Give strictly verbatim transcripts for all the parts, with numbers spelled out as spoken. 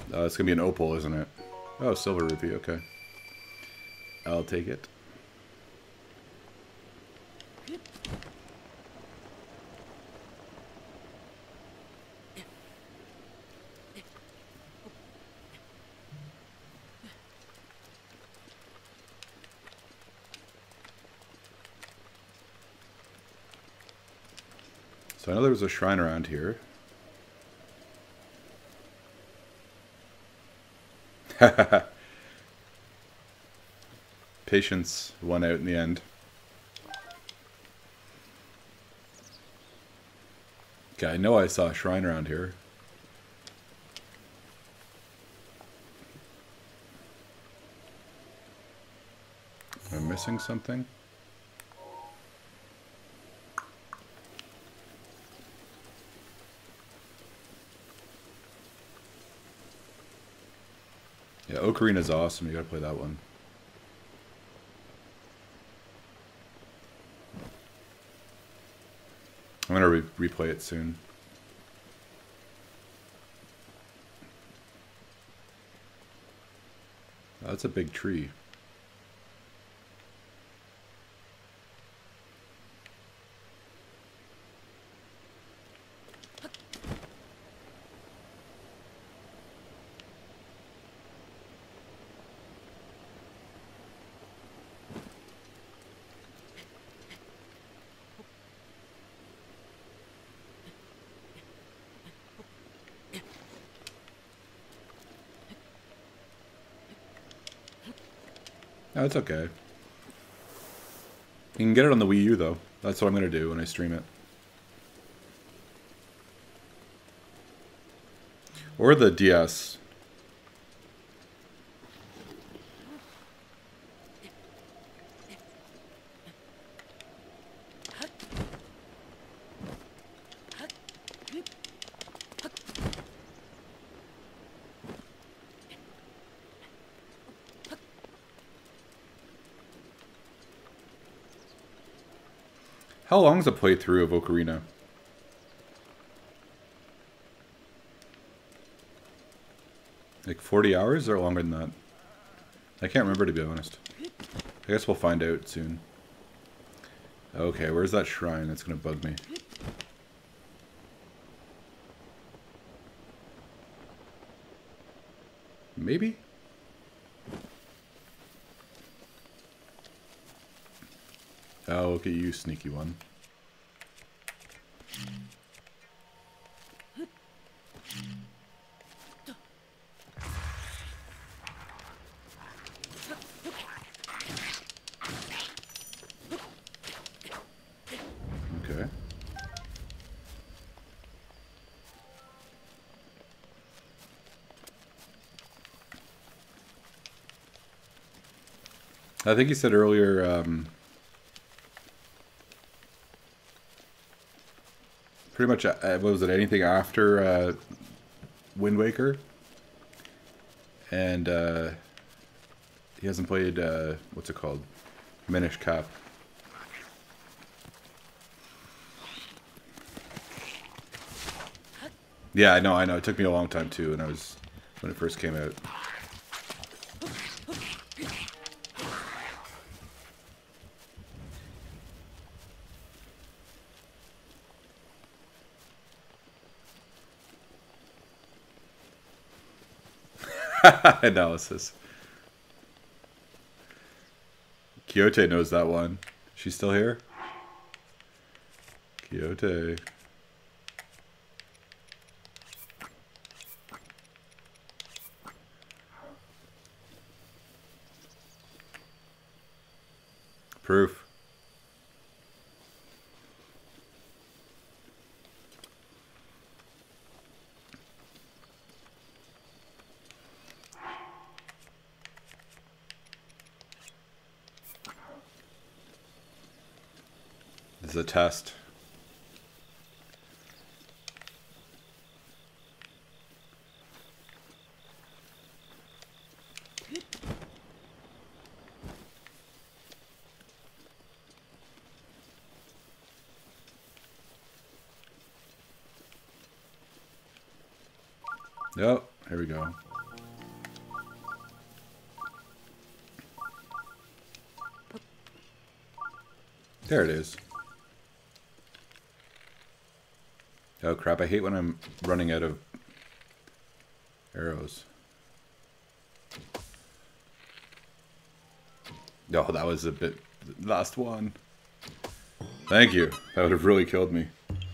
Uh, it's gonna be an opal, isn't it? Oh, silver rupee. Okay, I'll take it. So I know there was a shrine around here. Patience won out in the end. Okay, I know I saw a shrine around here. Am I missing something? Yeah, Ocarina's awesome. You gotta play that one. I'm gonna re replay it soon. Oh, that's a big tree. No, it's okay. You can get it on the Wii U, though. That's what I'm going to do when I stream it. Or the D S. How long is a playthrough of Ocarina? Like forty hours or longer than that? I can't remember, to be honest. I guess we'll find out soon. Okay, where's that shrine? That's gonna bug me. Maybe? Oh, look at you, sneaky one. Okay. I think you said earlier, um, pretty much, uh, what was it, anything after uh, Wind Waker? And uh, he hasn't played, uh, what's it called? Minish Cap. Yeah, I know, I know. It took me a long time too, when I was when it first came out. Analysis. Quixote knows that one. She's still here? Quixote. Proof. This is a test. Yep, here we go. There it is. Oh crap, I hate when I'm running out of arrows. Oh, that was a bit... Last one. Thank you. That would have really killed me.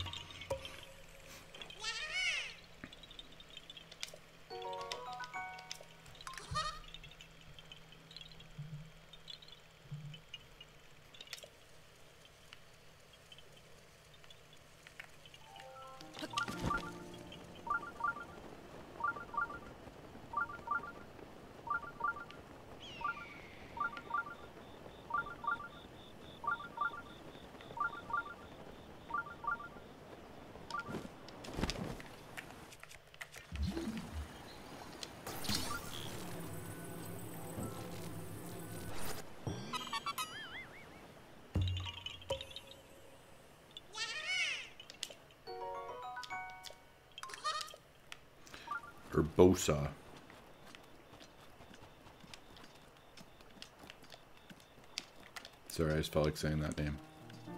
Urbosa. Sorry, I just felt like saying that name.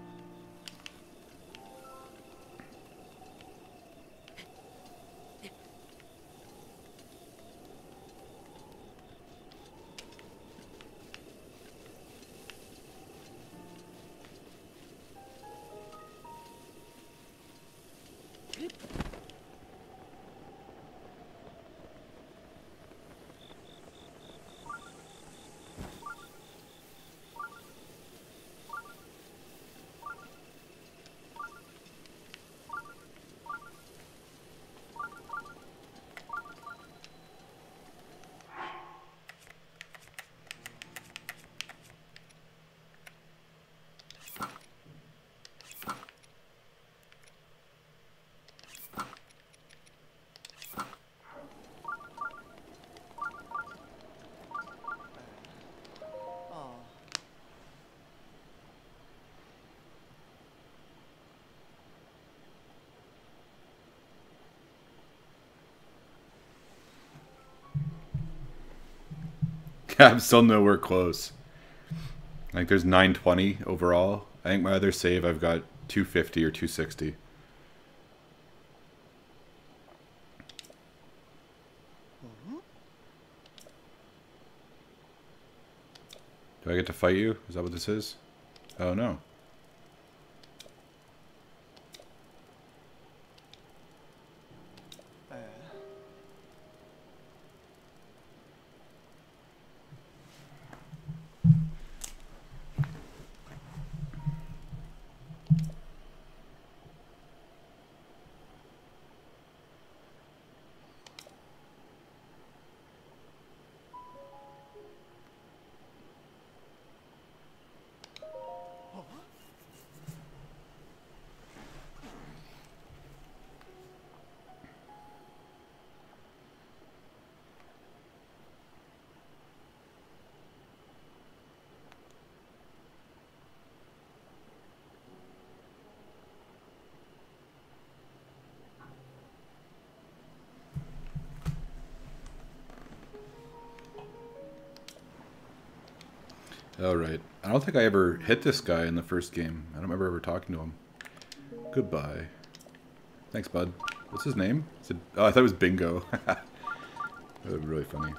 I'm still nowhere close. Like there's nine twenty overall. I think my other save I've got two fifty or two sixty. Do I get to fight you? Is that what this is? Oh no. Oh, right. I don't think I ever hit this guy in the first game. I don't remember ever talking to him. Goodbye. Thanks, bud. What's his name? Is it, oh, I thought it was Bingo. That would be really funny.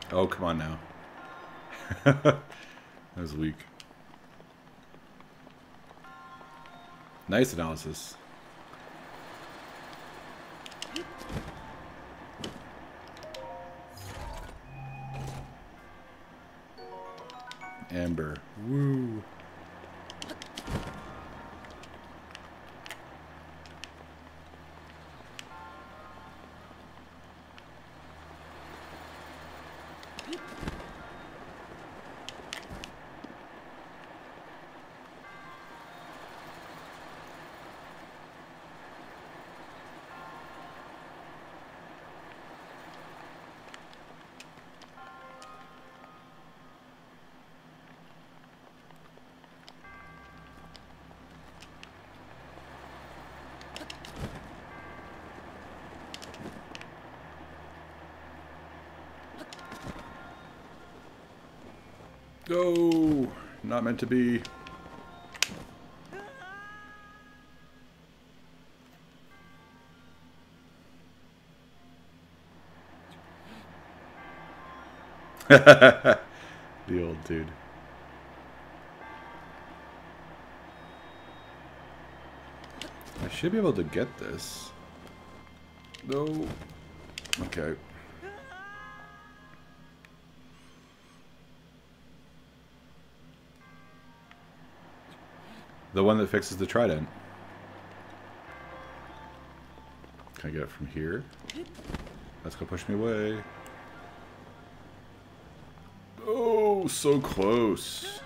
Oh, come on now. That was weak. Nice analysis. Amber. Woo. Go! Not meant to be. The old dude. I should be able to get this. No. Okay. The one that fixes the trident. Can I get it from here? That's gonna push me away. Oh, so close.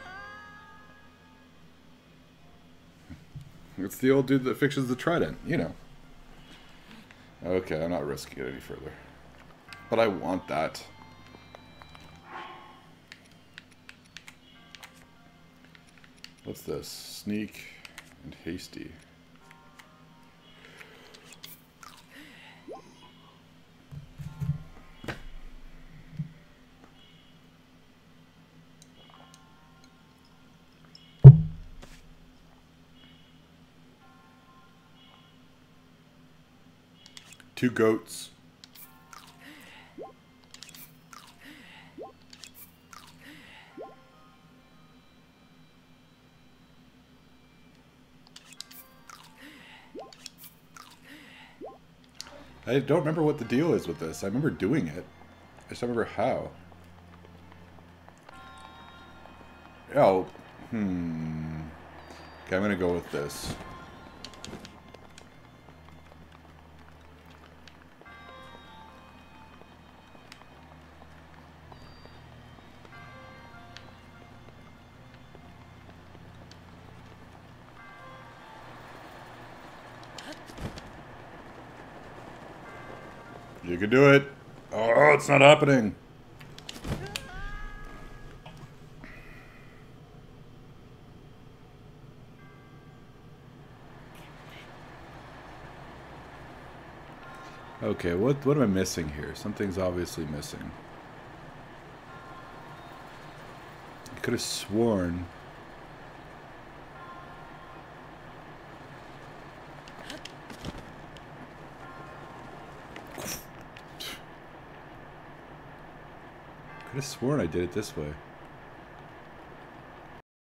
It's the old dude that fixes the trident, you know. Okay, I'm not risking it any further. But I want that. What's this? Sneak and hasty. Two goats. I don't remember what the deal is with this. I remember doing it. I just don't remember how. Oh, hmm. Okay, I'm gonna go with this. You can do it. Oh, it's not happening. Okay, what what am I missing here? Something's obviously missing. I could have sworn. Could have sworn I did it this way.